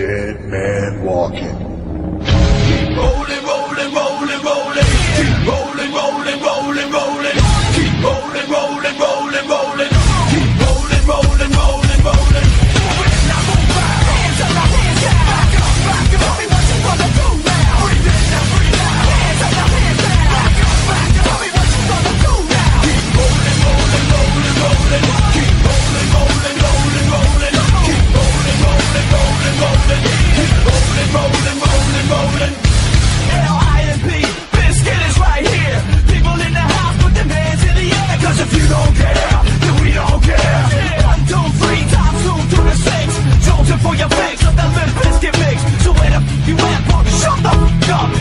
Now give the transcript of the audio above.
dead man walking. Keep rolling, rolling, rolling, rolling. Keep rolling, rolling, rolling, rolling. Keep rolling, rolling, rolling, rolling. Keep rolling, rolling, rolling, rolling. Now move back, hands up, hands down. Back up, tell me what you wanna do now. Breathe in, now breathe out. Hands up, hands down. Back up, tell me what you wanna do now. Keep rolling, rolling, rolling, rolling. Keep rolling, rolling, rolling, rolling. Keep rolling, rolling, rolling, rolling. Keep rolling, rolling, rolling, rolling. L-I-M-P, Biscuit is right here. People in the house, put them hands in the air. Cause if you don't care, then we don't care. 1, 2, 3, times 2 to the 6. Jonesing for your fix, let the Limp Bizkit mix. So where the f*** you at, punk? Shut the f*** up.